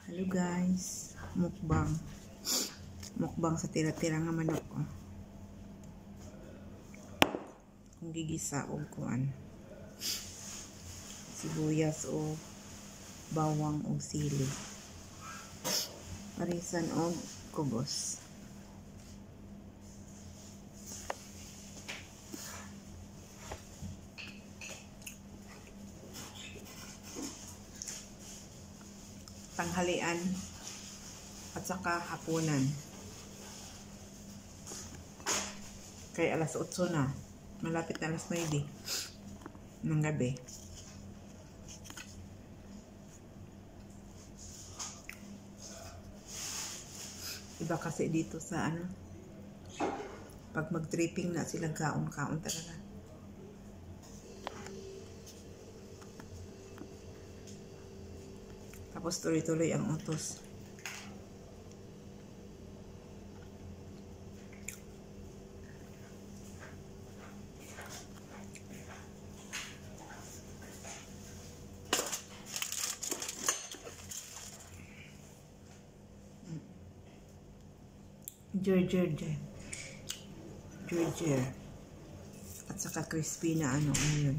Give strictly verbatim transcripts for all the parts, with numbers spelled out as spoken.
Hello guys, mukbang. Mukbang sa tira-tira nga manok. Oh. Kung gigisa o kuan. Sibuyas o bawang o sili. Parisan o kubos. Tanghalian at saka hapunan. Kay alas otso na. Malapit na alas nuwebe ng gabi. Iba kasi dito sa ano, pag mag-tripping na silang kaon-kaon talaga. Tapos tuloy-tuloy ang utos. Jer-jer-jer. Jer-jer. At saka crispy na ano, ano yun.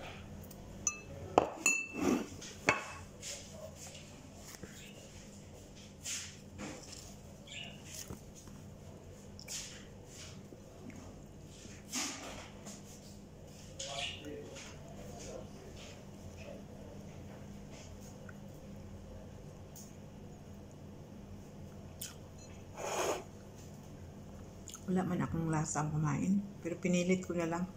Wala man akong lasang kumain, pero pinilit ko na lang.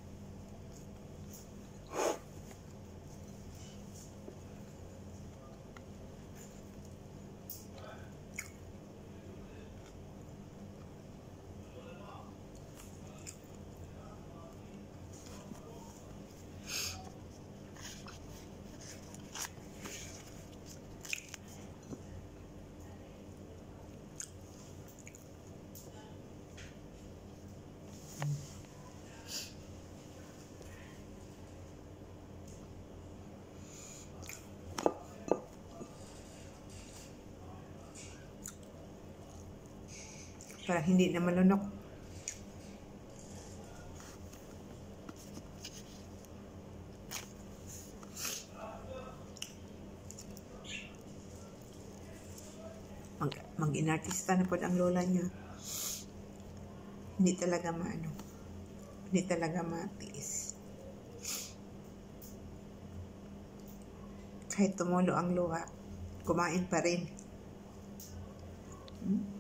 Para hindi na malunok. Mag, mag-inartista na po ang lola niya. Hindi talaga maano. Hindi talaga matiis. Kahit tumulo ang luha, kumain pa rin. Hmm?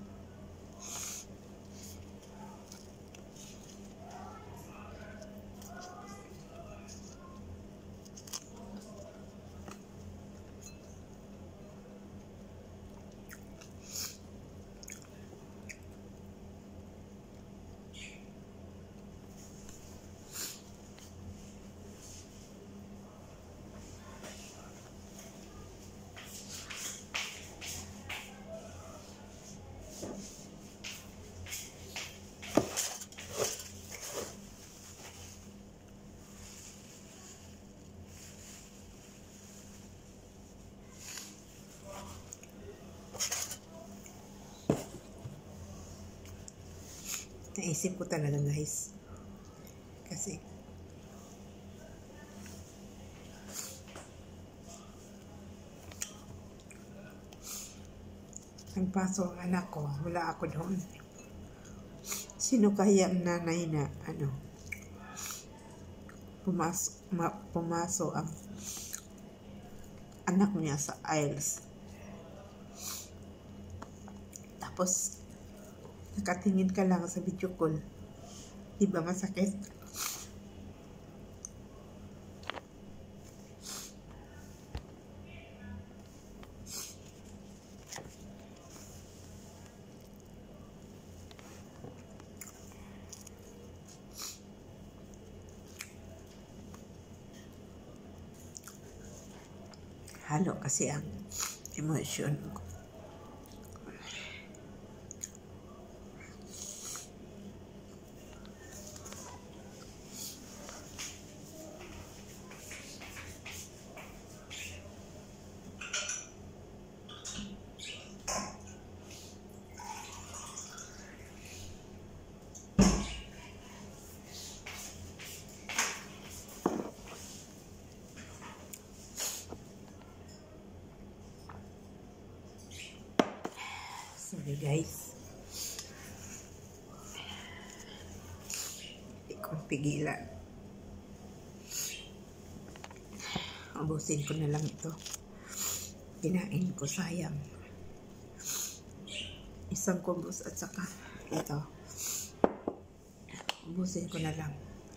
Naisip ko talaga guys, kasi nagpaso ang anak ko, wala ako doon. Sino kaya ang nanay na ano, pumaso, ma, pumaso ang anak niya sa aisles, tapos nakatingin ka lang sa video call, di ba masakit? Halo kasi ang emosyon ko. guys. Hindi ko pigilan. Ubusin ko na lang ito. Kinain ko, sayang. Isang kubos at saka ito. Ubusin ko na lang.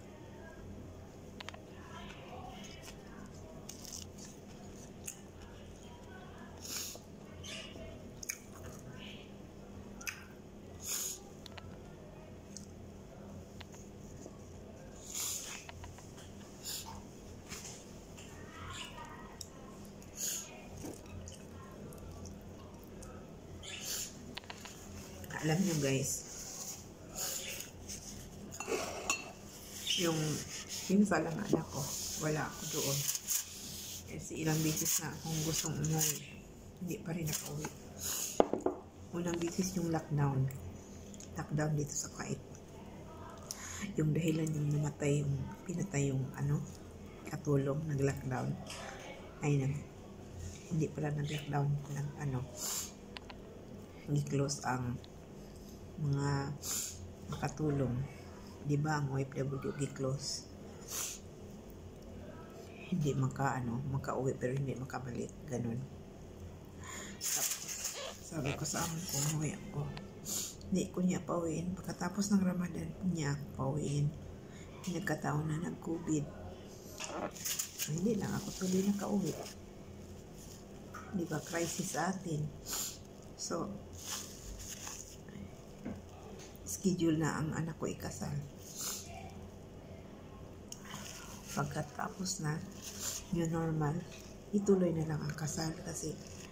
Alam nyo guys, yung pinsan lang anak ko, wala ako doon. Kasi ilang beses na akong gustong umuwi, hindi pa rin nakauwi. Unang beses yung lockdown, lockdown dito sa Kuwait. Yung dahilan yung namatay, yung pinatay yung ano, katulong, nag-lockdown. Ay, nag, hindi pala nag-lockdown, nag, ano, nag-close ang mga makatulong, di ba? Ang O F W gi-close, hindi maka ano maka-uwi pero hindi makabalik, ganun. Tapos sabi ko sa amin ko, umuwi ako, hindi ko niya pauwiin. Pagkatapos ng Ramadan niya ako pauwiin, nagkataon na nag-COVID, hindi lang ako tuloy nakauwi, di ba? Crisis sa atin. So schedule na ang anak ko ikasal. Pagkatapos na new normal, ituloy na lang ang kasal kasi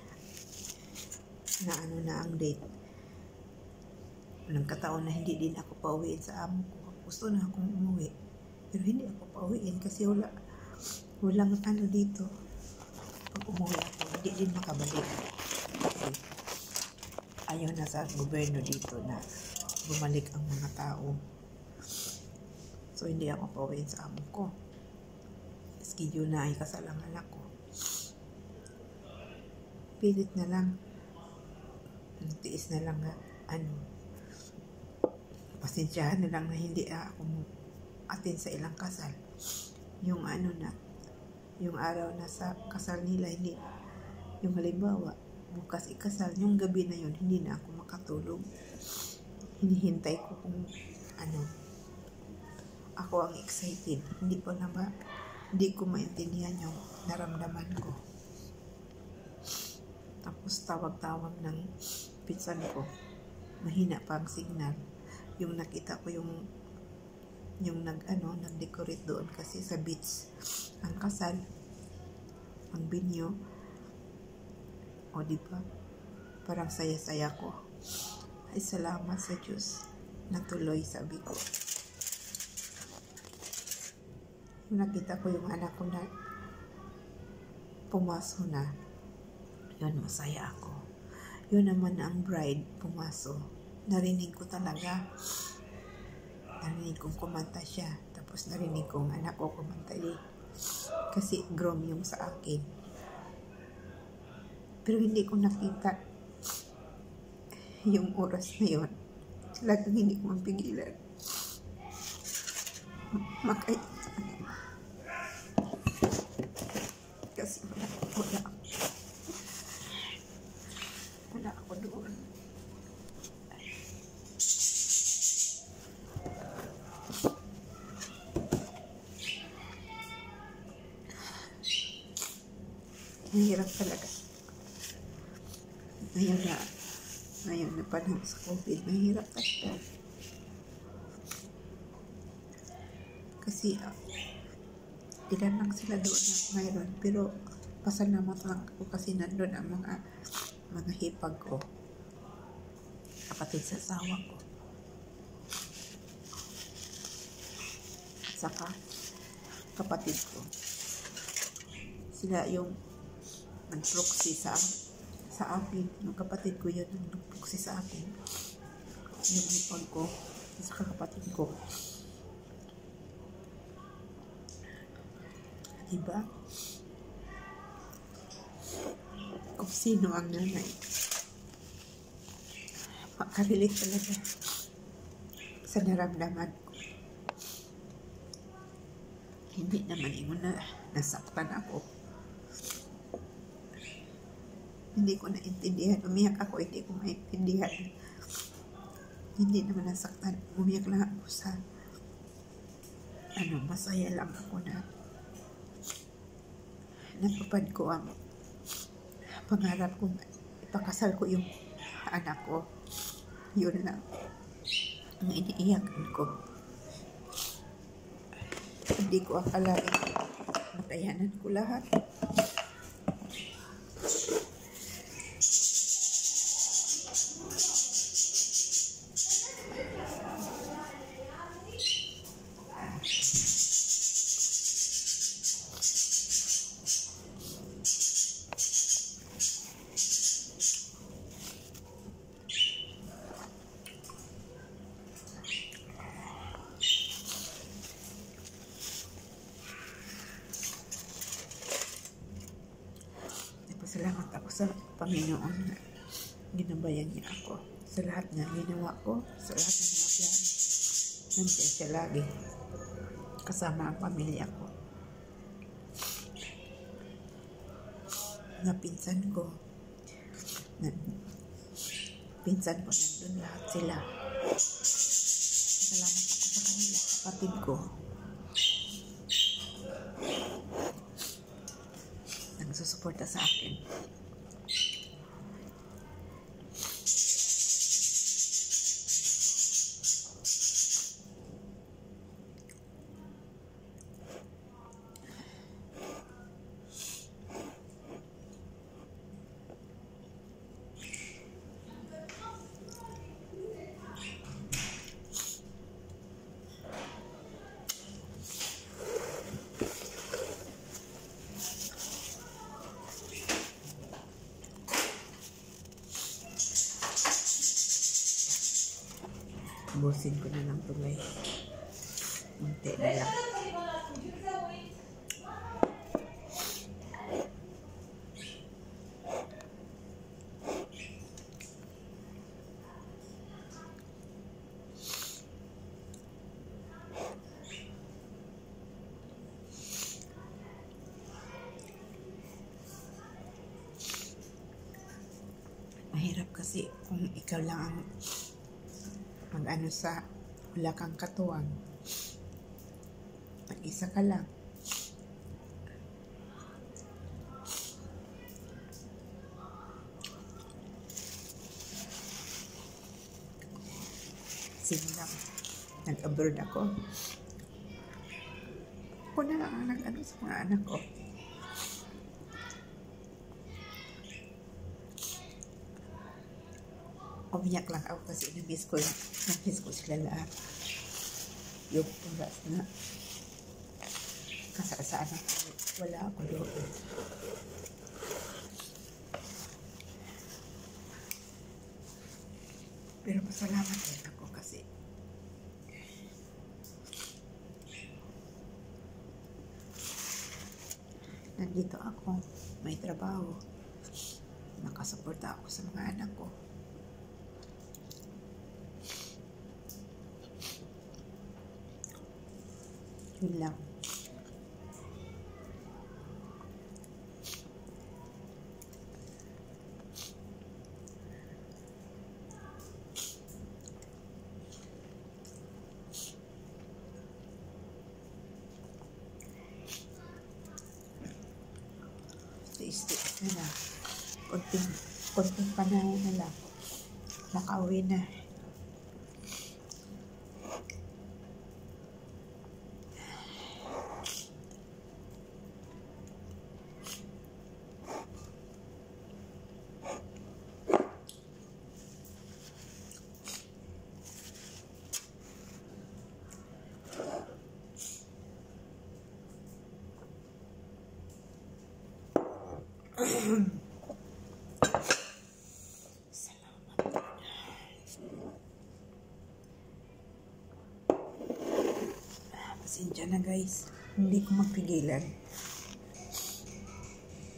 na ano na ang date. Walang kataon na hindi din ako pauwiin sa amo ko. Gusto na akong umuwi, pero hindi ako pauwiin kasi wala walang ano dito. Pag umuwi ako, hindi din makabalik kasi ayaw na sa gobyerno dito na bumalik ang mga tao. So hindi ako pauwiin sa amo ko. Schedule na ay kasal ang anak ko. Pilit na lang, tiis na lang na ano, pasensyahan na lang na hindi ako atin sa ilang kasal. Yung ano na, yung araw na sa kasal nila, hindi, yung halimbawa bukas ikasal, yung gabi na yun hindi na ako makatulog. Hinihintay ko kung ano, ako ang excited. Hindi ko na ba, hindi ko maintindihan yung naramdaman ko. Tapos tawag-tawag ng pinsan ko, mahina pa ang signal. Yung nakita ko yung yung nag ano, nag-decorate doon kasi sa beach ang kasal, ang binyo. O di ba? Parang saya-saya ko. Ay, salamat sa Diyos. Natuloy, sabi ko. Nakita ko yung anak ko na pumasok na. Yun, masaya ako. Yun naman ang bride, pumasok. Narinig ko talaga. Narinig kong kumanta siya. Tapos narinig kong anak ko kumanta din. Kasi groom yung sa akin. Pero hindi ko nakita yung oras na yun. Talagang hindi ko mapigilan makait sa akin. Kasi wala, wala, wala ako doon. Mahirap talaga. Ngayon na, ngayon na panahon sa COVID, mahirap talaga. Kasi, uh, ilan lang sila doon na mayroon. Pero, pasalamat lang ako kasi nandun ang mga, mga hipag ko. Kapatid sa asawa ko. At saka, kapatid ko. Sila yung nag-proxy sa sa akin. Yung kapatid ko yun ang nag-proxy sa akin. Yung hipag ko. At saka kapatid ko. Diba? Kung sino ang nanay, Makarelate talaga sa naramdaman ko. Hindi naman ingon na nasaktan ako. Hindi ko naintindihan. Umiyak ako, hindi ko maintindihan. Hindi naman nasaktan. Umiyak lang ako sa ano, masaya lang ako na napapad ko ang pangarap kong ipakasal ko yung anak ko. Yun lang ang iniiyakan ko. Hindi ko akalain makayanan ko lahat. Salamat ako sa Panginoon na ginabayan niya ako sa lahat na ginawa ko, sa lahat ng mga plano. Nandiyan siya lagi kasama ang pamilya ko. Na pinsan ko, na, pinsan ko nandun lahat sila. Salamat ako sa kanila, kapatid ko. Nagsusuporta sa akin. Busin ko na lang tulay. Munti na lang. Mahirap kasi kung ikaw lang ang mag-ano sa wala kang katuwang. Mag-isa ka lang. Sino lang nag-abroad ako. Ako na lang ang nag-ano sa mga anak ko. Umiyak lang ako kasi na-miss ko, na-miss ko sila lahat. Yung oras na kasasaan ako, wala ako doon. Pero pasalamat din ako kasi nandito ako, may trabaho, nakasuporta ako sa mga anak ko. Yun lang. Tiis-tiis na lang. Konting, konting panahon na lang. Nakauwi na. Salamat. Pasensya na guys, hindi ko magpigilan.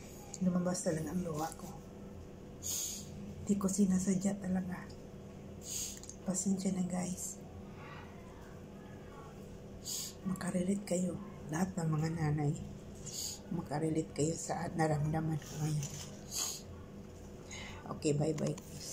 Lumabas talaga ang luha ko. Hindi ko sinasadya talaga. Pasensya na guys. Makarelate kayo. Lahat ng mga nanay. Makarelate kayo sa naramdaman ko ngayon. Okay, bye-bye guys.